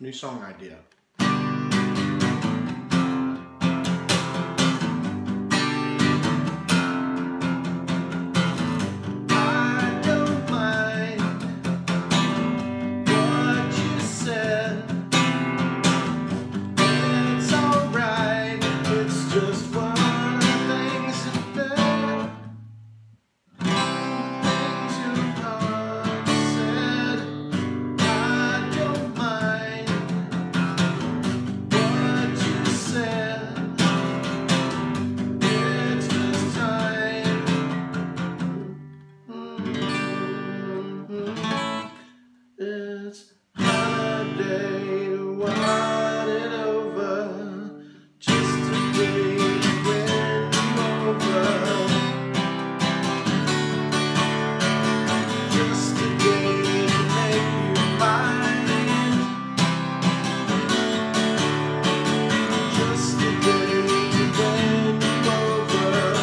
New song idea. It's holiday to write it over, just to breathe when I'm over, just a day to make you mine, just a day when I'm over,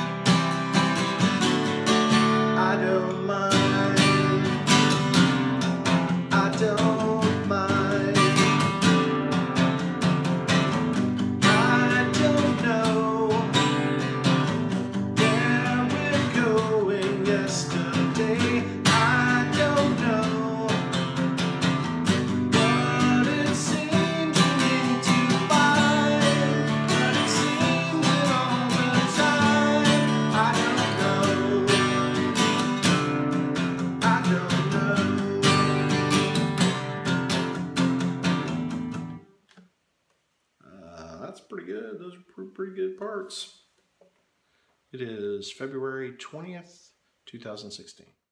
I don't mind. Don't mind. I don't know where we're going yesterday. I don't know what it seemed to me to find, but it seemed it all the time. I don't know. I don't know. That's pretty good. Those are pretty good parts. It is February 20th, 2016.